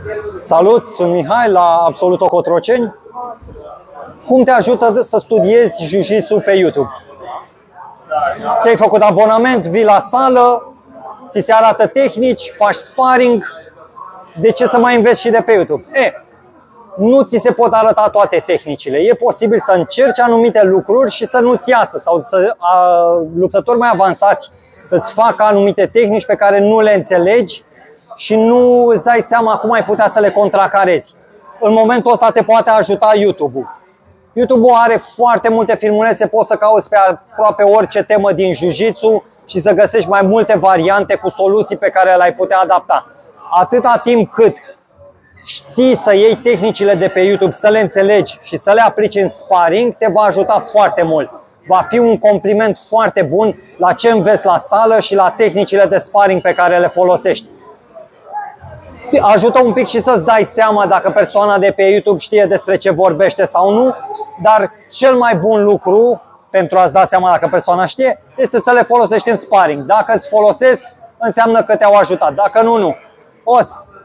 Salut, sunt Mihai la Absoluto Cotroceni. Cum te ajută să studiezi jiu-jitsu pe YouTube? Ți-ai făcut abonament, vii la sală, ți se arată tehnici, faci sparring. De ce să mai înveți și de pe YouTube? Nu ți se pot arăta toate tehnicile. E posibil să încerci anumite lucruri și să nu-ți iasă, sau luptători mai avansați să-ți facă anumite tehnici pe care nu le înțelegi și nu îți dai seama cum ai putea să le contracarezi. În momentul ăsta te poate ajuta YouTube-ul. YouTube-ul are foarte multe filmulețe, poți să cauți pe aproape orice temă din jiu-jitsu și să găsești mai multe variante cu soluții pe care le-ai putea adapta. Atâta timp cât știi să iei tehnicile de pe YouTube, să le înțelegi și să le aplici în sparring, te va ajuta foarte mult. Va fi un compliment foarte bun la ce înveți la sală și la tehnicile de sparring pe care le folosești. Ajută un pic și să-ți dai seama dacă persoana de pe YouTube știe despre ce vorbește sau nu, dar cel mai bun lucru pentru a-ți da seama dacă persoana știe este să le folosești în sparring. Dacă îți folosesc, înseamnă că te-au ajutat. Dacă nu, nu.